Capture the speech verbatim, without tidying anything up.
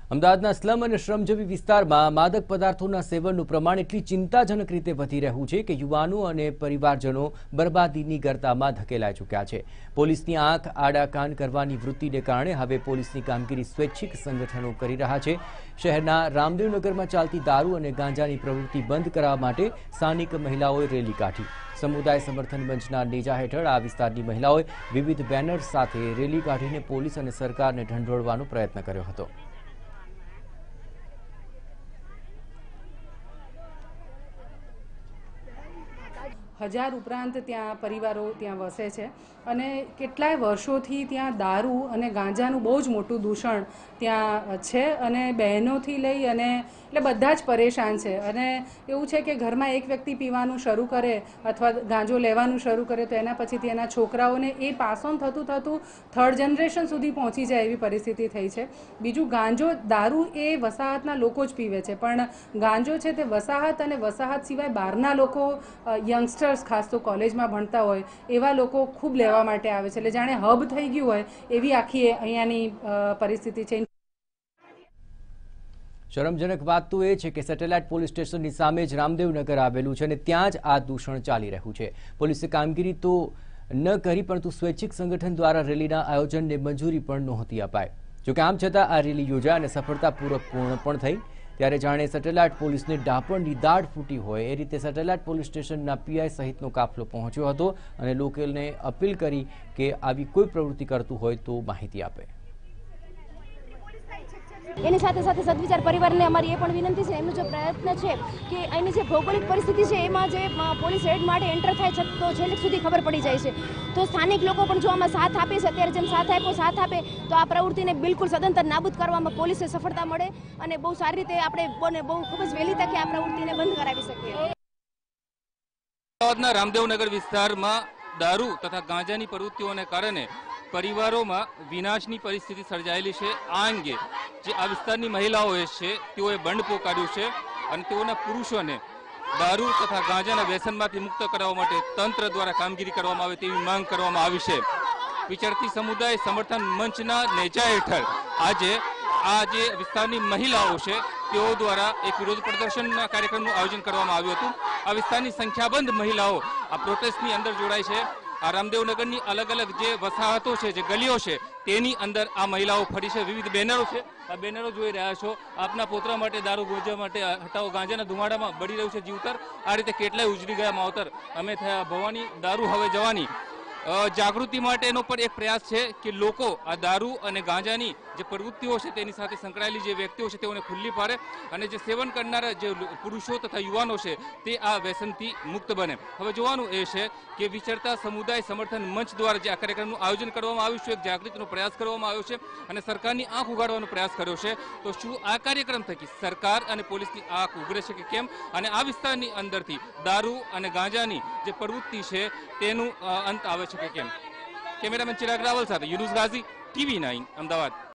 અમદાવાદના સ્લમ અને શ્રમજીવી વિસ્તારમાં માદક પદાર્થોના સેવનનું પ્રમાણ એટલી ચિંતાજનક રીતે વધી રહ્યું છે કે યુવાનો અને પરિવારજનો બરબાદીની ગર્તામાં ધકેલાઈ ચૂક્યા છે। પોલીસની આંખ આડા કાન કરવાની વૃત્તિને કારણે હવે પોલીસની કામગીરી સ્વૈચ્છિક સંગઠનો કરી રહ્યા છે। શહેરના રામદેવનગરમાં ચાલતી દારૂ અને ગાંજાની પ્રવૃત્તિ બંધ કરવા માટે સ્થાનિક મહિલાઓએ રેલી કાઢી। સમુદાય સમર્થન મંચના નેજા હેઠળ આ વિસ્તારની મહિલાઓએ વિવિધ બેનર્સ સાથે રેલી કાઢીને પોલીસ અને સરકારને ઢંઢોળવાનો પ્રયત્ન કર્યો હતો। हजार उपरांत त्या परिवारों त्या वसे छे अने केटलाय वर्षोथी त्या दारू अने गांजानुं बहु ज मोटुं दूषण त्या छे अने बहनोथी लई अने એટલે બધા જ પરેશાન છે। અને એવું છે કે ઘરમાં એક વ્યક્તિ પીવાનું શરૂ કરે અથવા ગાંજો લેવાનું શરૂ કરે તો એના પછીથી એના છોકરાઓને એ પાસ ઓન થતું થતું થર્ડ જનરેશન સુધી પહોંચી જાય એવી પરિસ્થિતિ થઈ છે। બીજું ગાંજો દારૂ એ વસાહતના લોકો જ પીવે છે, પણ ગાંજો છે તે વસાહત અને વસાહત સિવાય બહારના લોકો યંગસ્ટર્સ ખાસ તો કોલેજમાં ભણતા હોય એવા લોકો ખૂબ લેવા માટે આવે છે। એટલે જાણે હબ થઈ ગયું હોય એવી આખી અહીંયાની પરિસ્થિતિ છે। શરમજનક વાત તો એ છે કે સેટેલાઇટ પોલીસ સ્ટેશનની સામે જ રામદેવનગર આવેલું છે અને ત્યાં જ આ દૂષણ ચાલી રહ્યું છે। પોલીસે કામગીરી તો ન કરી પરંતુ સ્વૈચ્છિક સંગઠન દ્વારા રેલીના આયોજનને મંજૂરી પણ નહોતી અપાઈ। જોકે આમ છતાં આ રેલી યોજાઈ અને સફળતાપૂર્વક પૂર્ણ પણ થઈ। ત્યારે જાણે સેટેલાઇટ પોલીસને ડાપણની દાઢ ફૂટી હોય એ રીતે સેટેલાઇટ પોલીસ સ્ટેશનના પીઆઈ સહિતનો કાફલો પહોંચ્યો હતો અને લોકોને અપીલ કરી કે આવી કોઈ પ્રવૃત્તિ કરતું હોય તો માહિતી આપે। એની સાથે સાથે સદવિચાર પરિવારને અમારી એ પણ વિનંતી છે, એમનો જે પ્રયત્ન છે કે અહીંની જે ભૌગોલિક પરિસ્થિતિ છે એમાં જે પોલીસ રેડ માટે એન્ટર થાય છે તો છેલ્લે સુધી ખબર પડી જાય છે, તો સ્થાનિક લોકો પણ જો આમાં સાથ આપે છે, અત્યારે જેમ સાથ આપ્યો સાથ આપે તો આ પ્રવૃત્તિને બિલકુલ સદંતર નાબૂદ કરવામાં પોલીસે સફળતા મળે અને બહુ સારી રીતે આપણે બને બહુ ખૂબ જ વહેલી તકે આ પ્રવૃત્તિને બંધ કરાવી શકીએ। અમદાવાદના રામદેવનગર વિસ્તારમાં દારૂ તથા ગાંજાની પ્રવૃત્તિઓને કારણે પરિવારોમાં વિનાશની પરિસ્થિતિ સર્જાયેલી છે। આ અંગે જે આ વિસ્તારની મહિલાઓએ છે તેઓએ બંધ પોકાર્યું છે અને તેઓના પુરુષોને દારૂ તથા ગાંજાના વ્યસનમાંથી મુક્ત કરાવવા માટે તંત્ર દ્વારા કામગીરી કરવામાં આવે તેવી માંગ કરવામાં આવી છે। વિચરતી સમુદાય સમર્થન મંચના નેજા હેઠળ આજે આ જે વિસ્તારની મહિલાઓ છે તેઓ દ્વારા એક વિરોધ પ્રદર્શનના કાર્યક્રમનું આયોજન કરવામાં આવ્યું હતું। આ વિસ્તારની સંખ્યાબંધ મહિલાઓ આ પ્રોટેસ્ટની અંદર જોડાઈ છે। આ રામદેવનગરની અલગ અલગ જે વસાહતો છે, જે ગલીઓ છે તેની અંદર આ મહિલાઓ ફરી છે। વિવિધ બેનરો છે, આ બેનરો જોઈ રહ્યા છો। આપના પોતરા માટે દારૂ ગાંજા માટે હટાવો, ગાંજાના ધુમાડામાં બળી રહ્યું છે જીવતર। આ રીતે કેટલાય ઉજળી ગયા માવતર। અમે થયા ભવાની, દારૂ હવે જવાની। જાગૃતિ માટેનો પણ એક પ્રયાસ છે કે લોકો આ દારૂ અને ગાંજાની જે પ્રવૃત્તિઓ છે તેની સાથે સંકળાયેલી જે વ્યક્તિઓ છે તેઓને ખુલ્લી પાડે અને જે સેવન કરનારા જે પુરુષો તથા યુવાનો છે તે આ વ્યસનથી મુક્ત બને। હવે જોવાનું એ છે કે વિચરતા સમુદાય સમર્થન મંચ દ્વારા જે આ કાર્યક્રમનું આયોજન કરવામાં આવ્યું છે, એક જાગૃતિનો પ્રયાસ કરવામાં આવ્યો છે અને સરકારની આંખ ઉગાડવાનો પ્રયાસ કર્યો છે। તો શું આ કાર્યક્રમ થકી સરકાર અને પોલીસની આંખ ઉઘડે છે કે કેમ અને આ વિસ્તારની અંદરથી દારૂ અને ગાંજાની જે પ્રવૃત્તિ છે તેનું અંત આવે છે કે કેમ? કેમેરામેન ચિરાગ રાવલ સાથે યુનુસ ગાઝી, ટીવી નાઇન, અમદાવાદ।